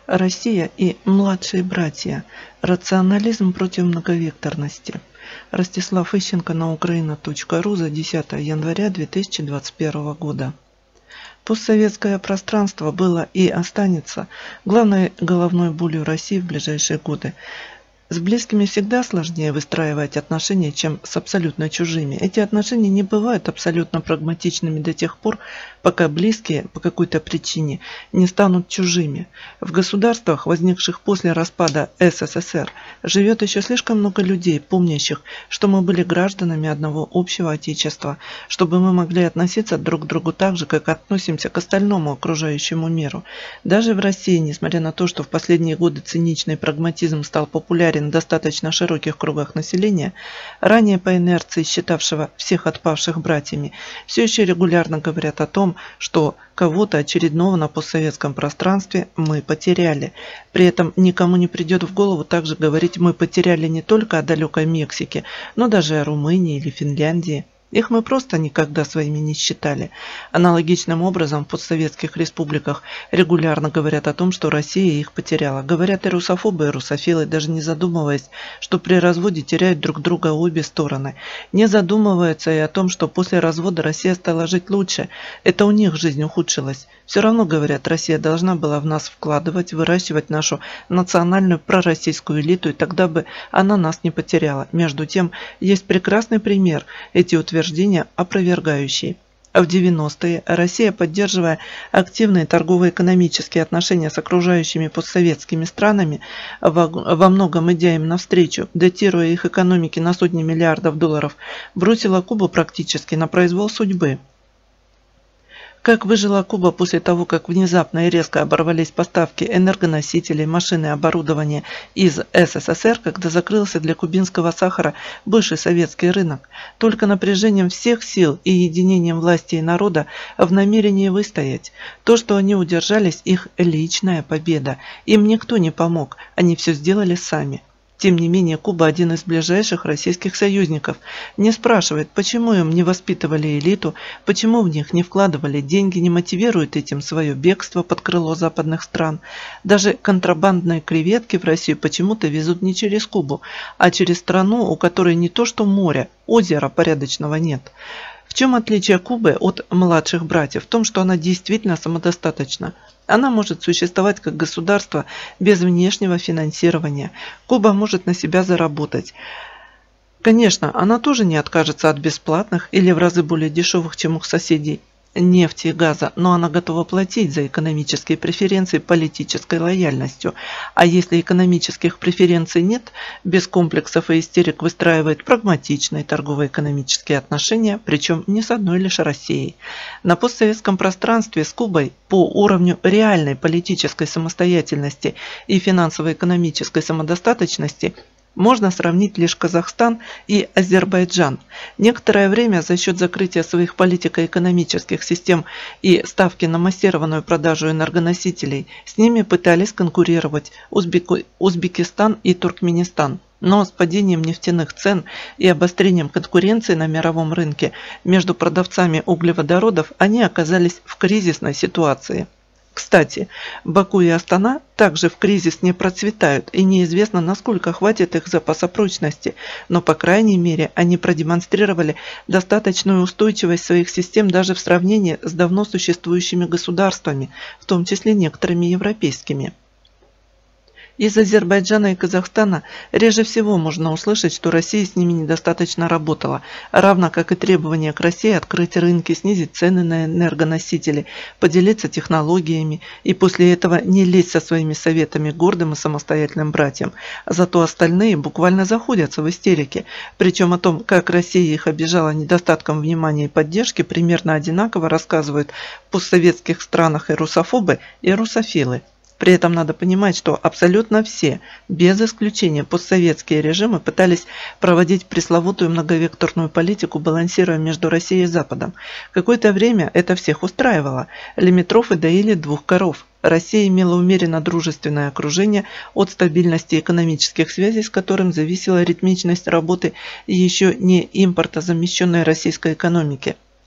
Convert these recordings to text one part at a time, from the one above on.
Россия и младшие братья. Рационализм против многовекторности. Ростислав Ищенко на Украина.ру за 10 января 2021 года. Постсоветское пространство было и останется главной головной болью России в ближайшие годы. С близкими всегда сложнее выстраивать отношения, чем с абсолютно чужими. Эти отношения не бывают абсолютно прагматичными до тех пор, пока близкие по какой-то причине не станут чужими. В государствах, возникших после распада СССР, живет еще слишком много людей, помнящих, что мы были гражданами одного общего отечества, чтобы мы могли относиться друг к другу так же, как относимся к остальному окружающему миру. Даже в России, несмотря на то, что в последние годы циничный прагматизм стал популярен в достаточно широких кругах населения, ранее по инерции считавшего всех отпавших братьями, все еще регулярно говорят о том, что кого-то очередного на постсоветском пространстве мы потеряли. При этом никому не придет в голову также говорить «мы потеряли» не только о далекой Мексике, но даже о Румынии или Финляндии. Их мы просто никогда своими не считали. Аналогичным образом в постсоветских республиках регулярно говорят о том, что Россия их потеряла. Говорят и русофобы, и русофилы, даже не задумываясь, что при разводе теряют друг друга обе стороны. Не задумываются и о том, что после развода Россия стала жить лучше. Это у них жизнь ухудшилась. Все равно, говорят, Россия должна была в нас вкладывать, выращивать нашу национальную пророссийскую элиту, и тогда бы она нас не потеряла. Между тем, есть прекрасный пример. Эти утверждения опровергающие. В 90-е Россия, поддерживая активные торгово-экономические отношения с окружающими постсоветскими странами, во многом идя им навстречу, датируя их экономики на сотни миллиардов долларов, бросила Кубу практически на произвол судьбы. Как выжила Куба после того, как внезапно и резко оборвались поставки энергоносителей, машин и оборудования из СССР, когда закрылся для кубинского сахара бывший советский рынок? Только напряжением всех сил и единением власти и народа в намерении выстоять. То, что они удержались, их личная победа. Им никто не помог, они все сделали сами. Тем не менее, Куба – один из ближайших российских союзников. Не спрашивает, почему им не воспитывали элиту, почему в них не вкладывали деньги, не мотивирует этим свое бегство под крыло западных стран. Даже контрабандные креветки в Россию почему-то везут не через Кубу, а через страну, у которой не то что моря, озера порядочного нет. В чем отличие Кубы от младших братьев? В том, что она действительно самодостаточна. Она может существовать как государство без внешнего финансирования. Куба может на себя заработать. Конечно, она тоже не откажется от бесплатных или в разы более дешевых, чем у соседей, нефти и газа, но она готова платить за экономические преференции политической лояльностью. А если экономических преференций нет, без комплексов и истерик выстраивает прагматичные торгово-экономические отношения, причем не с одной лишь Россией. На постсоветском пространстве с Кубой по уровню реальной политической самостоятельности и финансово-экономической самодостаточности можно сравнить лишь Казахстан и Азербайджан. Некоторое время за счет закрытия своих политико-экономических систем и ставки на массированную продажу энергоносителей с ними пытались конкурировать Узбекистан и Туркменистан. Но с падением нефтяных цен и обострением конкуренции на мировом рынке между продавцами углеводородов они оказались в кризисной ситуации. Кстати, Баку и Астана также в кризис не процветают, и неизвестно, насколько хватит их запаса прочности, но, по крайней мере, они продемонстрировали достаточную устойчивость своих систем даже в сравнении с давно существующими государствами, в том числе некоторыми европейскими. Из Азербайджана и Казахстана реже всего можно услышать, что Россия с ними недостаточно работала, равно как и требования к России открыть рынки, снизить цены на энергоносители, поделиться технологиями и после этого не лезть со своими советами гордым и самостоятельным братьям. Зато остальные буквально заходятся в истерике. Причем о том, как Россия их обижала недостатком внимания и поддержки, примерно одинаково рассказывают в постсоветских странах и русофобы, и русофилы. При этом надо понимать, что абсолютно все, без исключения постсоветские режимы, пытались проводить пресловутую многовекторную политику, балансируя между Россией и Западом. Какое-то время это всех устраивало. Лимитрофы доили двух коров. Россия имела умеренно дружественное окружение, от стабильности экономических связей, с которым зависела ритмичность работы еще не импортозамещенной российской экономики.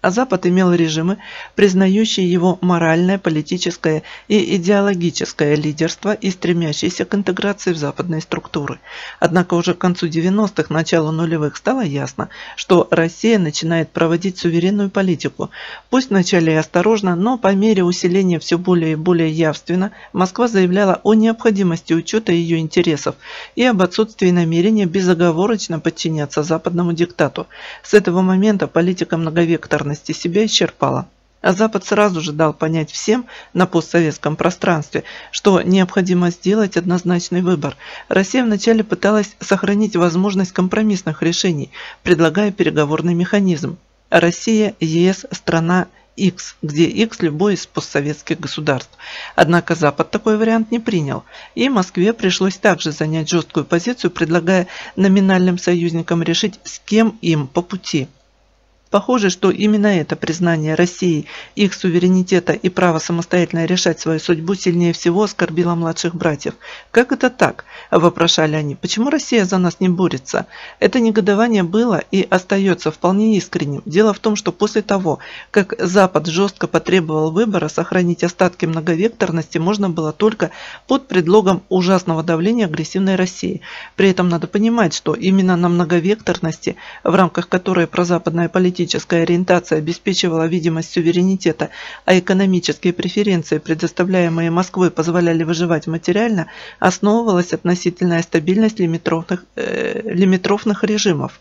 А Запад имел режимы, признающие его моральное, политическое и идеологическое лидерство и стремящиеся к интеграции в западные структуры. Однако уже к концу 90-х, началу нулевых стало ясно, что Россия начинает проводить суверенную политику. Пусть вначале и осторожно, но по мере усиления все более и более явственно, Москва заявляла о необходимости учета ее интересов и об отсутствии намерения безоговорочно подчиняться западному диктату. С этого момента политика многовекторности себя исчерпала. А Запад сразу же дал понять всем на постсоветском пространстве, что необходимо сделать однозначный выбор. Россия вначале пыталась сохранить возможность компромиссных решений, предлагая переговорный механизм. Россия, ЕС, страна X, где X любой из постсоветских государств. Однако Запад такой вариант не принял, и Москве пришлось также занять жесткую позицию, предлагая номинальным союзникам решить, с кем им по пути. Похоже, что именно это признание России, их суверенитета и права самостоятельно решать свою судьбу сильнее всего оскорбило младших братьев. «Как это так?» – вопрошали они. «Почему Россия за нас не борется?» Это негодование было и остается вполне искренним. Дело в том, что после того, как Запад жестко потребовал выбора, сохранить остатки многовекторности можно было только под предлогом ужасного давления агрессивной России. При этом надо понимать, что именно на многовекторности, в рамках которой прозападная политика ориентация обеспечивала видимость суверенитета, а экономические преференции, предоставляемые Москвой, позволяли выживать материально, основывалась относительная стабильность лимитрофных режимов.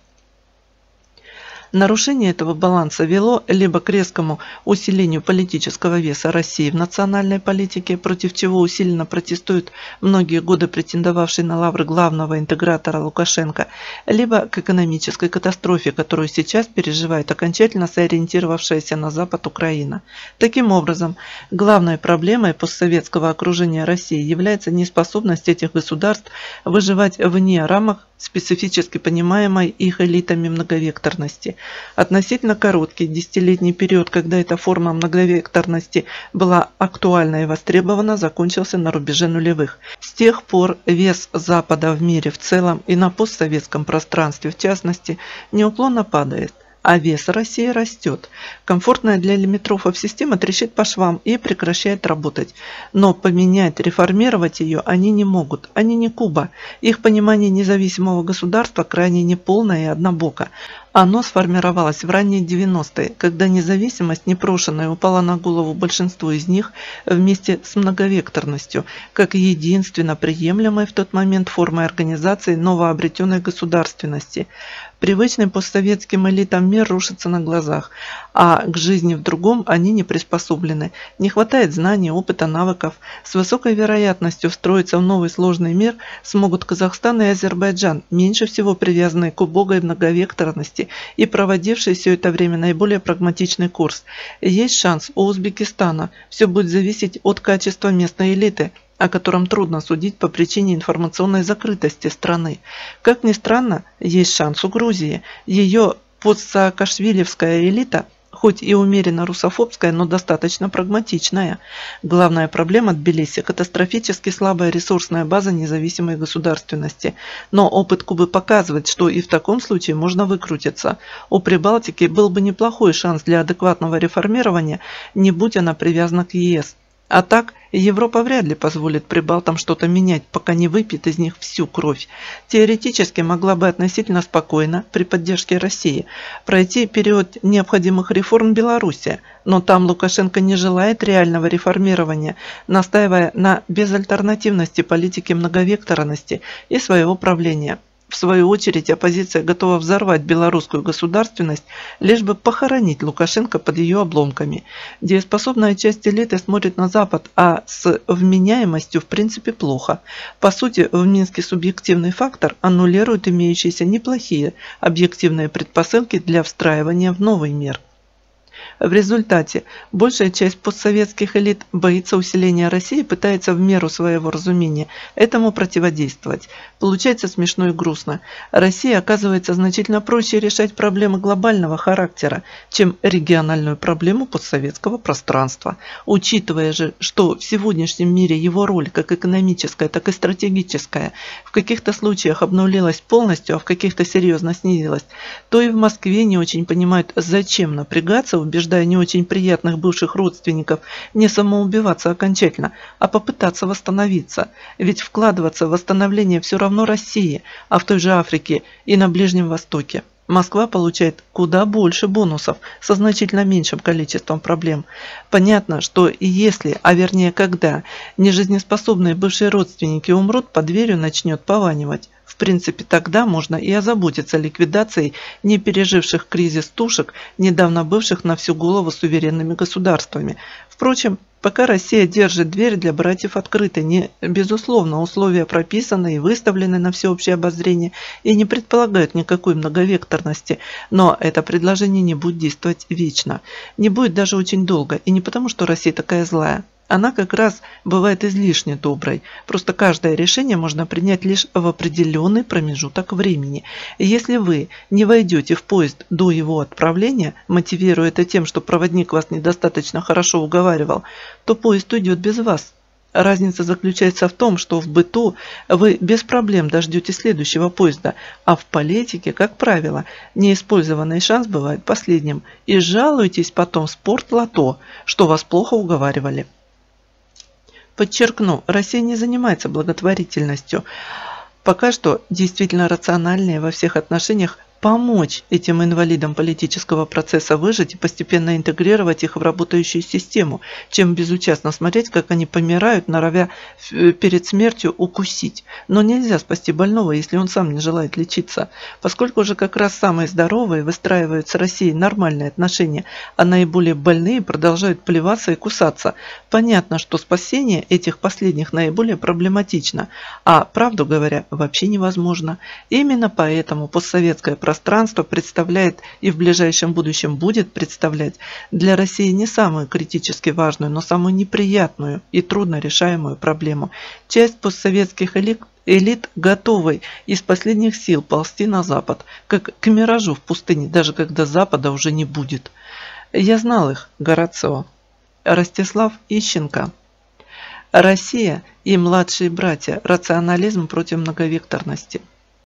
Нарушение этого баланса вело либо к резкому усилению политического веса России в национальной политике, против чего усиленно протестуют многие годы претендовавший на лавры главного интегратора Лукашенко, либо к экономической катастрофе, которую сейчас переживает окончательно сориентировавшаяся на Запад Украина. Таким образом, главной проблемой постсоветского окружения России является неспособность этих государств выживать вне рамок специфически понимаемой их элитами многовекторности. Относительно короткий десятилетний период, когда эта форма многовекторности была актуальна и востребована, закончился на рубеже нулевых. С тех пор вес Запада в мире в целом и на постсоветском пространстве в частности неуклонно падает. А вес России растет. Комфортная для лимитрофов система трещит по швам и прекращает работать. Но поменять, реформировать ее они не могут. Они не Куба. Их понимание независимого государства крайне неполное и однобоко. Оно сформировалось в ранние 90-е, когда независимость непрошенная упала на голову большинству из них вместе с многовекторностью, как единственно приемлемой в тот момент формой организации новообретенной государственности. Привычный постсоветским элитам мир рушится на глазах, а к жизни в другом они не приспособлены. Не хватает знаний, опыта, навыков. С высокой вероятностью встроиться в новый сложный мир смогут Казахстан и Азербайджан, меньше всего привязанные к убогой многовекторности и проводившие все это время наиболее прагматичный курс. Есть шанс у Узбекистана. Все будет зависеть от качества местной элиты, о котором трудно судить по причине информационной закрытости страны. Как ни странно, есть шанс у Грузии. Ее постсаакашвилевская элита, хоть и умеренно русофобская, но достаточно прагматичная. Главная проблема Тбилиси – катастрофически слабая ресурсная база независимой государственности. Но опыт Кубы показывает, что и в таком случае можно выкрутиться. У Прибалтики был бы неплохой шанс для адекватного реформирования, не будь она привязана к ЕС. А так, Европа вряд ли позволит прибалтам что-то менять, пока не выпьет из них всю кровь. Теоретически могла бы относительно спокойно, при поддержке России, пройти период необходимых реформ Белоруссия, но там Лукашенко не желает реального реформирования, настаивая на безальтернативности политики многовекторности и своего правления. В свою очередь, оппозиция готова взорвать белорусскую государственность, лишь бы похоронить Лукашенко под ее обломками. Дееспособная часть элиты смотрит на Запад, а с вменяемостью в принципе плохо. По сути, в Минске субъективный фактор аннулирует имеющиеся неплохие объективные предпосылки для встраивания в новый мир. В результате большая часть постсоветских элит боится усиления России и пытается в меру своего разумения этому противодействовать. Получается смешно и грустно. России оказывается значительно проще решать проблемы глобального характера, чем региональную проблему постсоветского пространства. Учитывая же, что в сегодняшнем мире его роль как экономическая, так и стратегическая в каких-то случаях обнулилась полностью, а в каких-то серьезно снизилась, то и в Москве не очень понимают, зачем напрягаться, убеждая не очень приятных бывших родственников не самоубиваться окончательно, а попытаться восстановиться. Ведь вкладываться в восстановление все равно России, а в той же Африке и на Ближнем Востоке Москва получает куда больше бонусов со значительно меньшим количеством проблем. Понятно, что и если, а вернее когда, нежизнеспособные бывшие родственники умрут, под дверью начнет пованивать. В принципе, тогда можно и озаботиться ликвидацией не переживших кризис тушек, недавно бывших на всю голову суверенными государствами. Впрочем, пока Россия держит дверь для братьев открытой, не безусловно, условия прописаны и выставлены на всеобщее обозрение и не предполагают никакой многовекторности, но это предложение не будет действовать вечно, не будет даже очень долго, и не потому, что Россия такая злая. Она как раз бывает излишне доброй. Просто каждое решение можно принять лишь в определенный промежуток времени. И если вы не войдете в поезд до его отправления, мотивируя это тем, что проводник вас недостаточно хорошо уговаривал, то поезд уйдет без вас. Разница заключается в том, что в быту вы без проблем дождетесь следующего поезда, а в политике, как правило, неиспользованный шанс бывает последним. И жалуетесь потом в спортлото, что вас плохо уговаривали. Подчеркну, Россия не занимается благотворительностью. Пока что действительно рациональнее во всех отношениях помочь этим инвалидам политического процесса выжить и постепенно интегрировать их в работающую систему, чем безучастно смотреть, как они помирают, норовя перед смертью укусить. Но нельзя спасти больного, если он сам не желает лечиться. Поскольку же как раз самые здоровые выстраивают с Россией нормальные отношения, а наиболее больные продолжают плеваться и кусаться, понятно, что спасение этих последних наиболее проблематично, а, правду говоря, вообще невозможно. Именно поэтому постсоветское пространство представляет и в ближайшем будущем будет представлять для России не самую критически важную, но самую неприятную и трудно решаемую проблему. Часть постсоветских элит готовы из последних сил ползти на Запад, как к миражу в пустыне, даже когда Запада уже не будет. Я знал их, Горацио. Ростислав Ищенко. Россия и младшие братья. Рационализм против многовекторности.